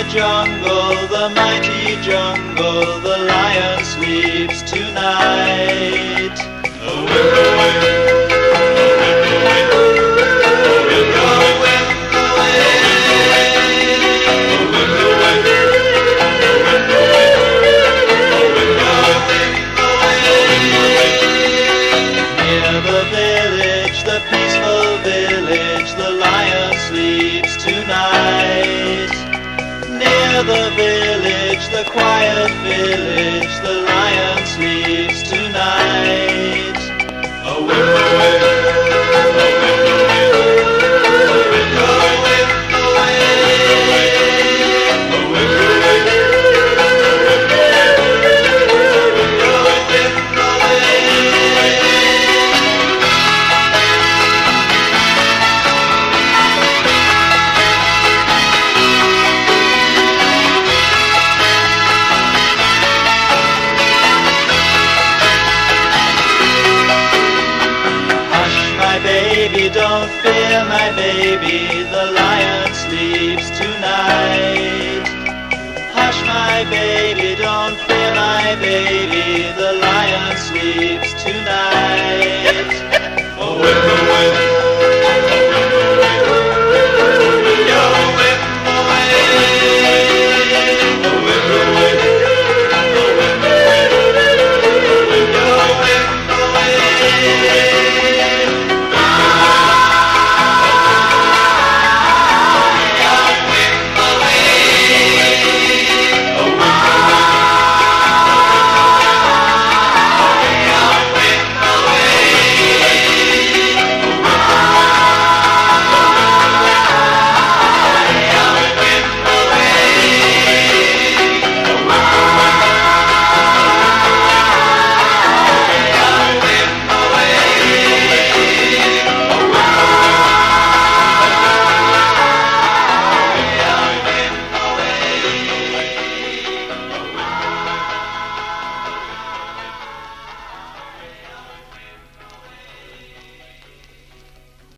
jungle, the mighty jungle, the lion sleeps tonight. Near the village, the peaceful village, the lion sleeps tonight. Near the village, the quiet village, the lion sleeps tonight. A whip away.